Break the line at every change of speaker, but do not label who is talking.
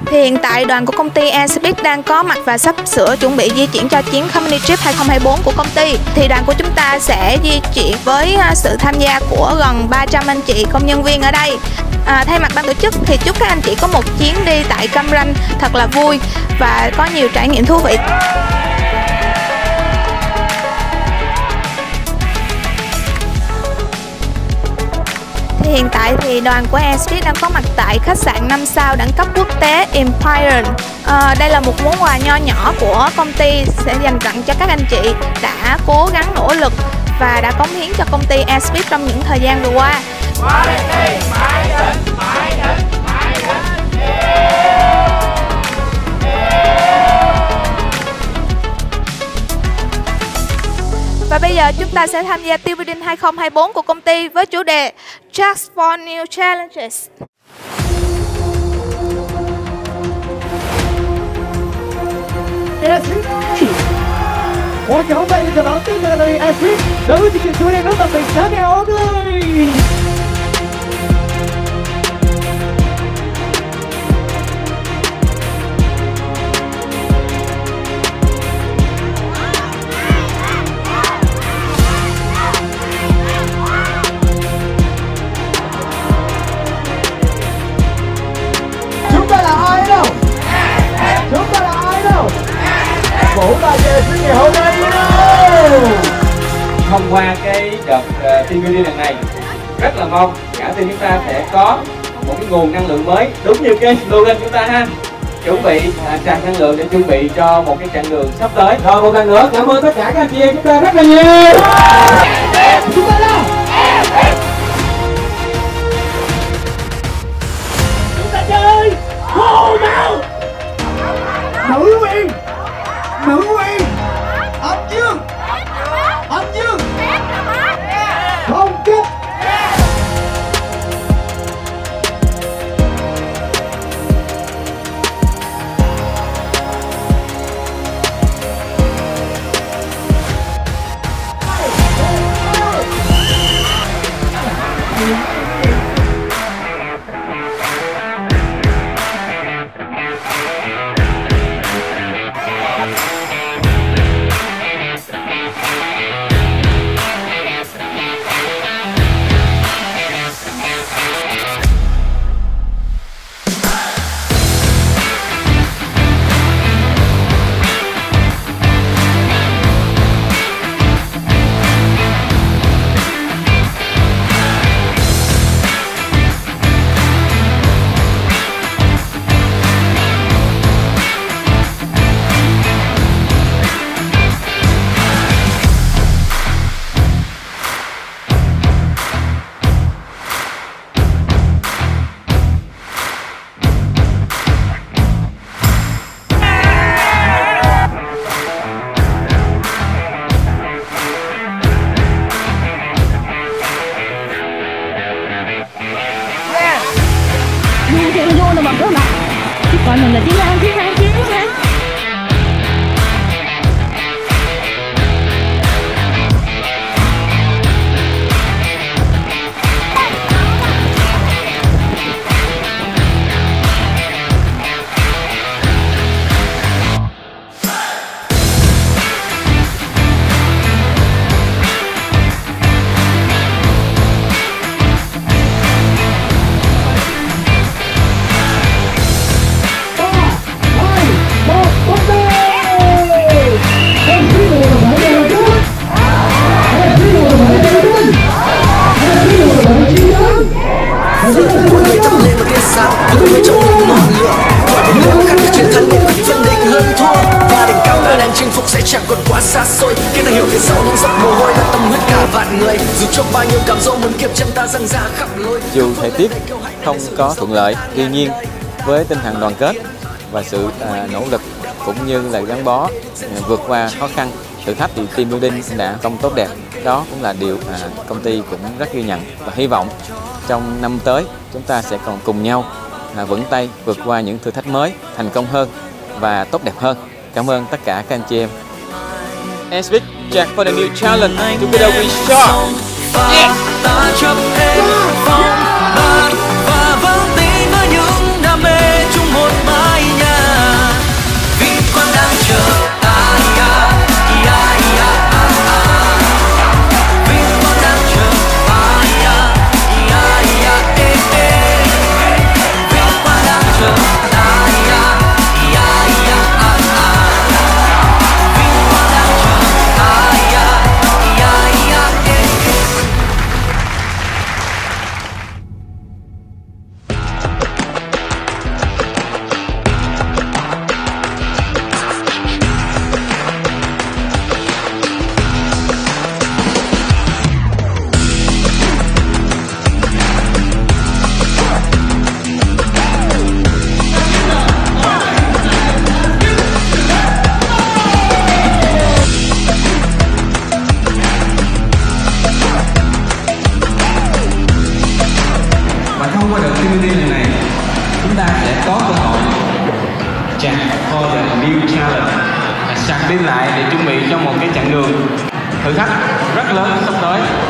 Thì hiện tại đoàn của công ty Airspeed đang có mặt và sắp sửa chuẩn bị di chuyển cho chuyến Company Trip 2024 của công ty. Thì đoàn của chúng ta sẽ di chuyển với sự tham gia của gần 300 anh chị công nhân viên ở đây. Thay mặt ban tổ chức thì chúc các anh chị có một chuyến đi tại Cam Ranh thật là vui và có nhiều trải nghiệm thú vị. Thì hiện tại thì đoàn của Airspeed đang có mặt tại khách sạn 5 sao đẳng cấp quốc tế Empire. Đây là một món quà nho nhỏ của công ty sẽ dành tặng cho các anh chị đã cố gắng nỗ lực và đã cống hiến cho công ty Airspeed trong những thời gian vừa qua. Và bây giờ chúng ta sẽ tham gia Team Building 2024 của công ty với chủ đề Just for New Challenges.
Một trọng tay cho đón tiếp theo là Airspeed đối với chương trình chủ đề rất đặc biệt sáng ngày hôm nay. Vỗ tay về phía ngày hôm nay đâu.
Thông qua cái đợt Team Building lần này, rất là mong cả team chúng ta sẽ có một cái nguồn năng lượng mới, đúng như cái slogan chúng ta ha, chuẩn bị tràn năng lượng để chuẩn bị cho một cái chặng đường sắp tới. Rồi một lần nữa cảm ơn tất cả các anh chị em chúng ta rất là nhiều. Chúng ta đâu? Chúng ta chơi hô nào nữ quyền. Nữ quyền âm dương không kết.
Gọi mình là Chiến An, Chiến An, Chiến An.
Chẳng còn quá xa xôi khi ta hiểu phía sau những giọt mồ hôi là tâm huyết cả vạn người, dù cho bao nhiêu cảm dỗ muốn kiếp chân ta dâng ra khắp lối.
Dù thời tiết không có thuận lợi, tuy nhiên với tinh thần đoàn kết và sự nỗ lực cũng như là gắn bó vượt qua khó khăn thử thách thì Team Building đã công tốt đẹp. Đó cũng là điều công ty cũng rất ghi nhận và hy vọng trong năm tới chúng ta sẽ còn cùng nhau vững tay vượt qua những thử thách mới, thành công hơn và tốt đẹp hơn. Cảm ơn tất cả các anh chị em.
Airspeed, Jack for the new challenge. Together we shot. Yeah.
Và vang tiếng những đam mê chung một mái
team building lần này, chúng ta sẽ có cơ hội chặt for the new challenge, sạc pin lại để chuẩn bị cho một cái chặng đường thử thách rất lớn sắp tới.